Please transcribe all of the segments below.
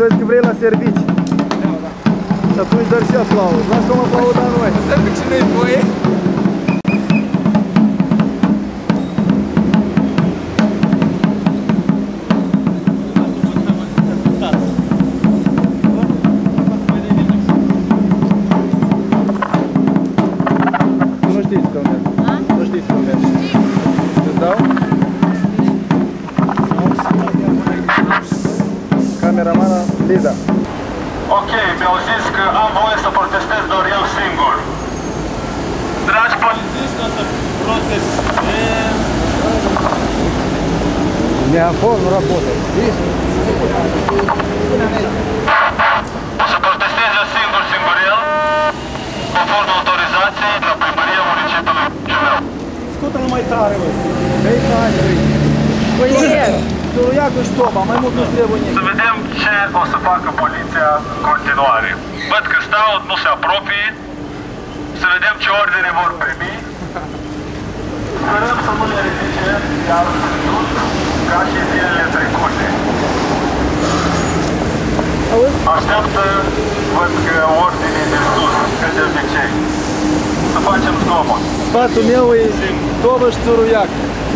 doi că vrei la servici. Și atunci dă și aplauz. Lasă că mă aplauda noi. Servicii nu-i voie. Nu știți că urmează. Nu știți că urmează. Îți dau? Cameramana Liza. Ok, mi-au zis că am voie să protestez doar eu singur. Dragi polițiști, o să protestez. Неофон работает. Видишь? O să protestez eu singur, singurel, conform autorizației de la primăria municipiului Chișinău. Scută-l mai tare, băi. Băi, tare, băi. Băi, Suruiacu și Toba, mai mult nu-ți trebuie nimic. Să vedem ce o să facă poliția în continuare. Văd că stau, nu se apropie. Să vedem ce ordine vor primi. Sperăm să nu le ridice iar sus, ca și zilele trecute. Așteaptă, văd că ordine de sus, ca de obicei. Să facem zgomot. Sfatul meu e Toba și Suruiacu.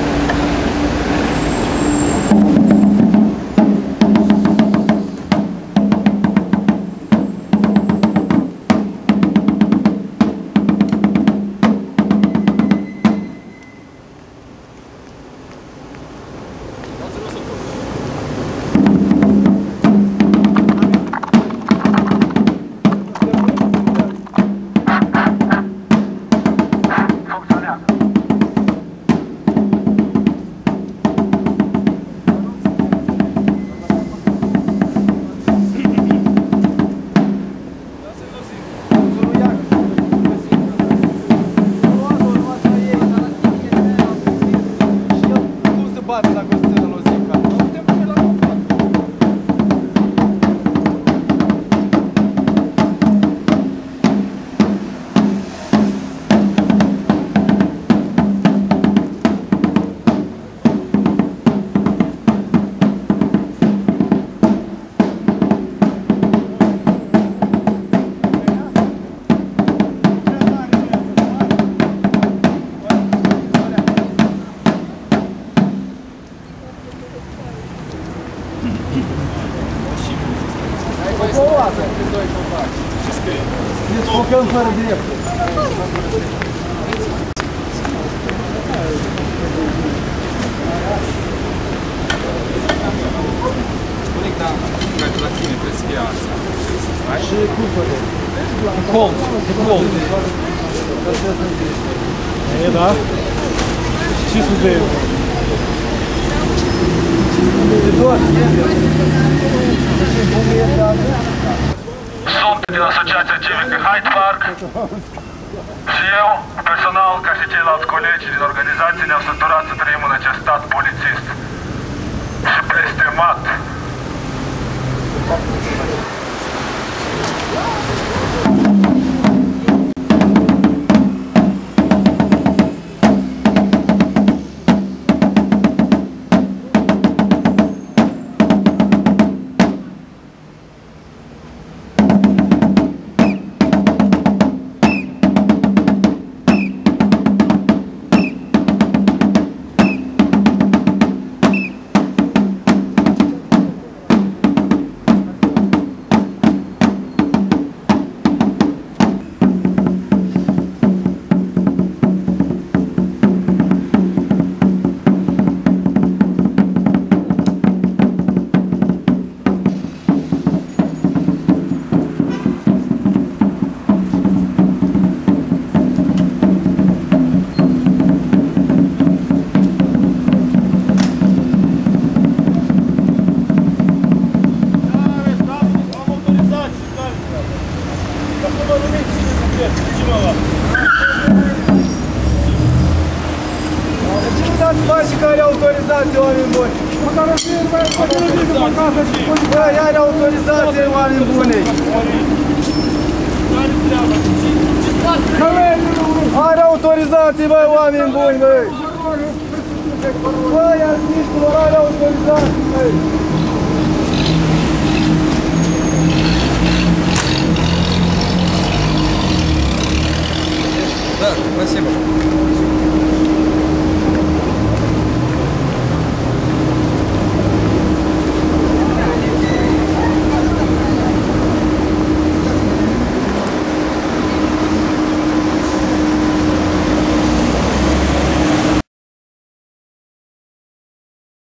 Desfocăm fără drept. Unic, da, la tine trebuie să fie asta. Și cum fără? Colț, colț. E, da? 500 de euro. Sunt din Asociația Civică Hyde Park și eu, personal, ca și ceilalți colegi din organizație, ne-am săturat să trăim în acest stat polițist și blestemat. Care autorizație, oameni buni? Băi, are autorizație, oameni buni! Are autorizație, băi, oameni buni, băi! Băi, artiștilor, are autorizație, băi! Спасибо.